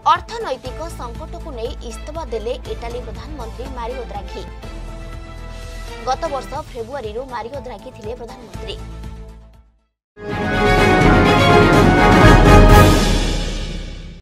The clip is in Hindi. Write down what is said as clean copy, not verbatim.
अर्थनैतिक संकट को नहीं इस्तफा देले इटाली प्रधानमंत्री मारियो द्राघी। गत वर्ष फेब्रुआरी मारियो द्राघी थिले प्रधानमंत्री।